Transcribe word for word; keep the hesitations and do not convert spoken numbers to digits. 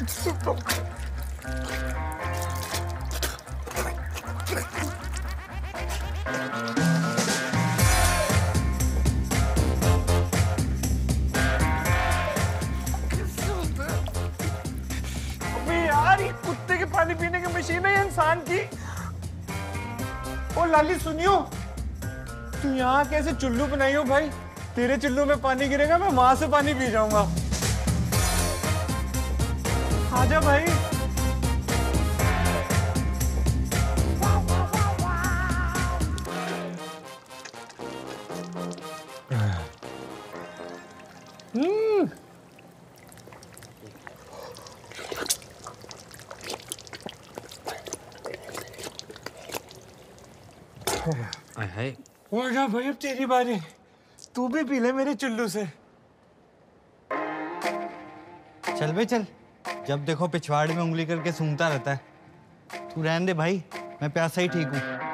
यार ये कुत्ते के पानी पीने की मशीन है इंसान की। ओ लाली सुनियो, तू यहाँ कैसे चुल्लू बनाई हो भाई? तेरे चुल्लू में पानी गिरेगा, मैं वहां से पानी पी जाऊंगा। आजा भाई। हम्म है। हो जा भाई, अब तेरी बारी, तू भी पी ले मेरे चुल्लू से। चल बे चल, जब देखो पिछवाड़े में उंगली करके सूंघता रहता है। तू रहने दे भाई, मैं प्यासा ही ठीक हूँ।